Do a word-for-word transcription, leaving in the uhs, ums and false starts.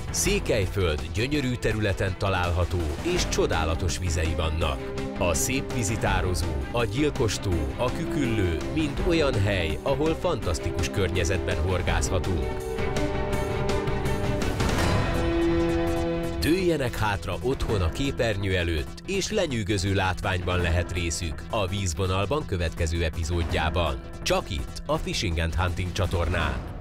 Székelyföld gyönyörű területen található és csodálatos vizei vannak. A szép vízitározó, a Gyilkos-tó, a Küküllő mind olyan hely, ahol fantasztikus környezetben horgászhatunk. Dőljenek hátra otthon a képernyő előtt, és lenyűgöző látványban lehet részük a Vízvonalban következő epizódjában. Csak itt, a Fishing and Hunting csatornán.